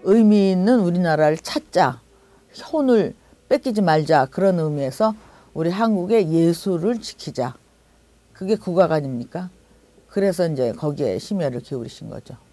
의미 있는 우리나라를 찾자. 혼을 뺏기지 말자. 그런 의미에서 우리 한국의 예술을 지키자. 그게 국악 아닙니까? 그래서 이제 거기에 심혈을 기울이신 거죠.